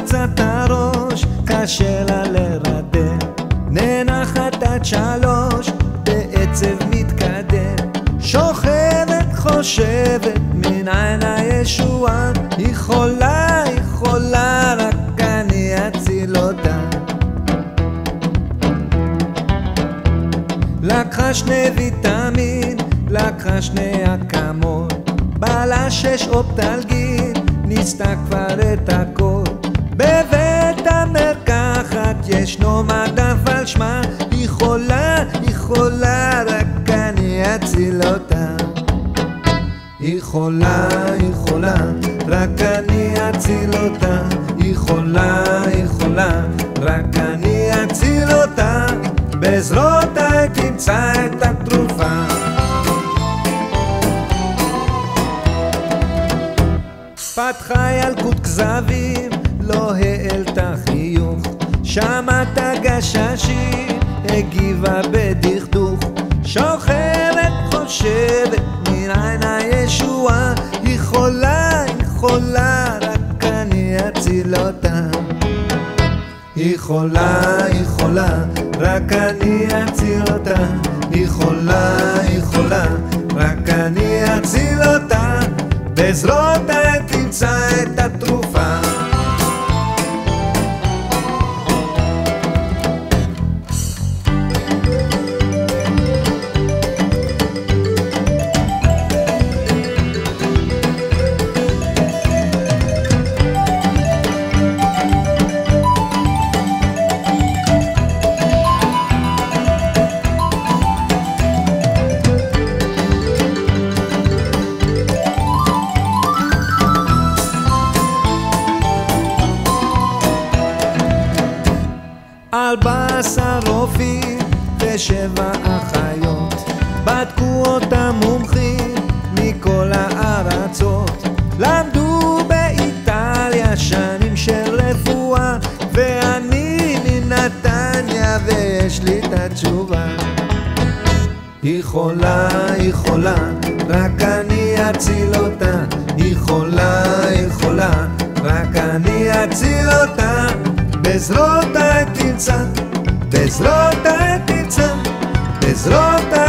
לחצה את הראש, קשה לה לרדם, ננחת עד 3, בעצב מתקדם, שוכבת חושבת מניין הישועה, היא חולה, רק אני אציל אותה. לקחה 2 ויטמין, לקחה 2 אקמול, בעלה 6 אופטלגין, ניסתה כבר את הכל. בבית המרקחת ישנו מדף על שמה, היא חולה, רק אני אציל אותה. היא חולה, רק אני אציל אותה. היא חולה, רק אני אציל אותה. בעזרותיי תמצא את התרופה. פתחה ילקוט כזבים, לא העלתה חיוך, שמעת גששים, הגיבה בדכדוך, שוכבת חושבת מניין הישועה, היא חולה, רק אני אציל אותה. היא חולה, רק אני אציל אותה. היא חולה, רק אני אציל אותה. בעזרותיי תמצא את התרופה. על 14 רופאים ו7 אחיות, בדקו אותם מומחים מכל הארצות, למדו באיטליה שנים של רפואה, ואני מנתניה ויש לי את התשובה. היא חולה, רק אני אציל אותה. היא חולה, רק אני אציל אותה. בעזרותיי תמצא, בעזרותיי